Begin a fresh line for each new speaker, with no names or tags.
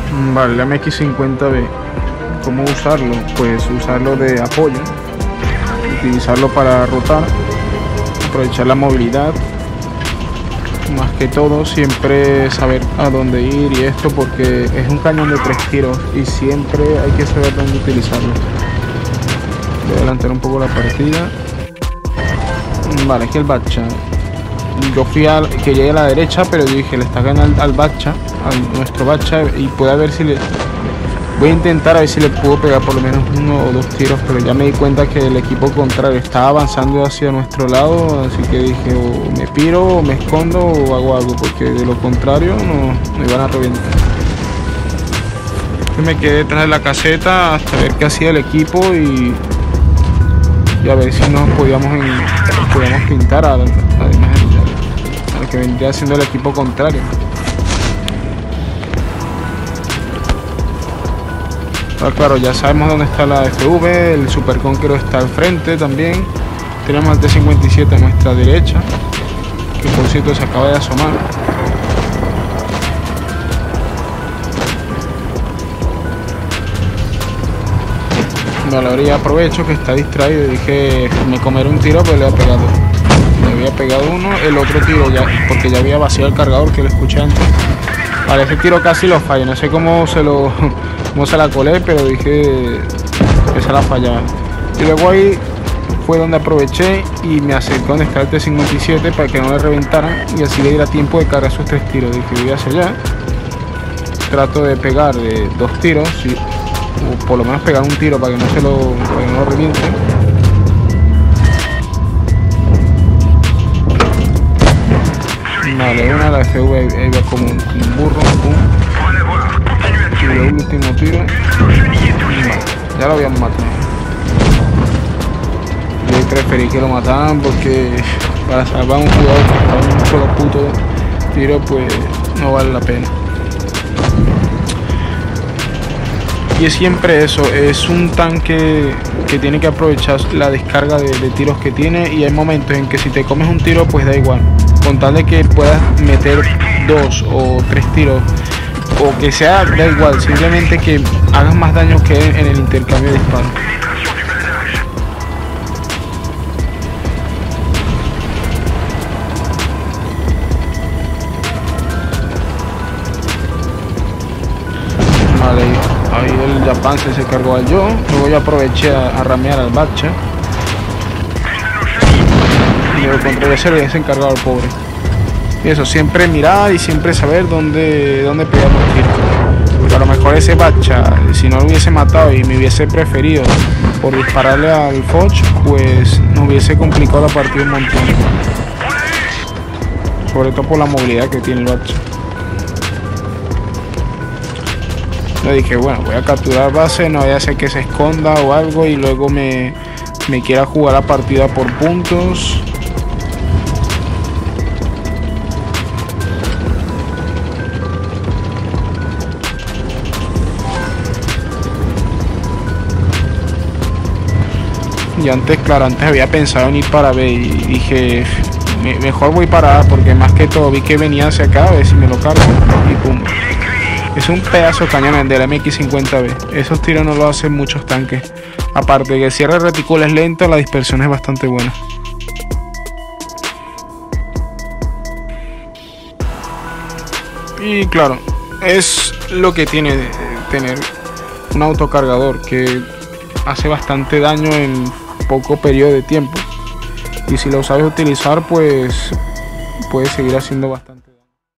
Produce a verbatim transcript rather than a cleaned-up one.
Vale, la M X cincuenta B. ¿Cómo usarlo? Pues usarlo de apoyo, utilizarlo para rotar, aprovechar la movilidad. Más que todo, siempre saber a dónde ir y esto, porque es un cañón de tres tiros y siempre hay que saber dónde utilizarlo. Voy a adelantar un poco la partida. Vale, aquí el Bacha. Yo fui al que llegué a la derecha, pero yo dije, le está ganando al, al Bacha, a nuestro Bacha, y puede ver si le... Voy a intentar a ver si le puedo pegar por lo menos uno o dos tiros, pero ya me di cuenta que el equipo contrario estaba avanzando hacia nuestro lado, así que dije, o me piro, o me escondo, o hago algo, porque de lo contrario no me iban a reventar. Me quedé detrás de la caseta hasta ver qué hacía el equipo y, y a ver si nos podíamos, en, podíamos pintar a, además a lo que vendría siendo el equipo contrario. Ah, claro, ya sabemos dónde está la F V, el Super Conqueror está al frente también. Tenemos el T cincuenta y siete a nuestra derecha, que por cierto se acaba de asomar. Vale, ahora ya aprovecho que está distraído y dije, me comeré un tiro, pero le había pegado. Le había pegado uno, el otro tiro ya, porque ya había vaciado el cargador que lo escuché antes. Vale, ese tiro casi lo fallo, no sé cómo se lo... No se la colé, pero dije que se la fallaba. Y luego ahí fue donde aproveché y me acerqué donde está el T cincuenta y siete para que no le reventaran y así le diera tiempo de cargar sus tres tiros. Dije, voy hacia allá, trato de pegar de dos tiros, y, o por lo menos pegar un tiro para que no se lo, para que no lo reviente. Vale, una, la F V ahí va como un, un burro, pum. Y el último tiro, vale, ya lo habían matado. Yo preferí que lo mataran porque para salvar a un jugador que estaba en un solo puto tiro, pues no vale la pena. Y es siempre eso, es un tanque que tiene que aprovechar la descarga de, de tiros que tiene, y hay momentos en que si te comes un tiro pues da igual, con tal de que puedas meter dos o tres tiros o que sea, da igual, simplemente que hagas más daño que en el intercambio de disparos. Vale, ahí el Japan se cargó al yo, luego yo aproveché a, a ramear al Bacha y luego contra ese le se encargado al pobre. Y eso, siempre mirar y siempre saber dónde, dónde pegar los tiros. Porque a lo mejor ese Bacha, si no lo hubiese matado y me hubiese preferido por dispararle al Foch, pues nos hubiese complicado la partida un montón. Sobre todo por la movilidad que tiene el Bacha. Yo dije, bueno, voy a capturar base, no vaya a ser que se esconda o algo y luego me, me quiera jugar la partida por puntos. Y antes, claro, antes había pensado en ir para B y dije, me, mejor voy para A, porque más que todo vi que venía hacia acá, a ver si me lo cargo y pum. Es un pedazo de cañón del M X cincuenta B. Esos tiros no lo hacen muchos tanques. Aparte de que el cierre de retícula es lento, la dispersión es bastante buena. Y claro, es lo que tiene de tener un autocargador, que hace bastante daño en poco periodo de tiempo, y si lo sabes utilizar pues puedes seguir haciendo bastante.